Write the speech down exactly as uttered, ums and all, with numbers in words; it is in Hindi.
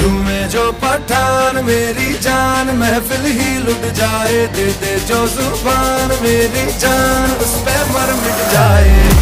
झूमे जो पठान मेरी जान महफिल ही लुट जाए, दे दे जो जुबान मेरी जान उस पे मर मिट जाए।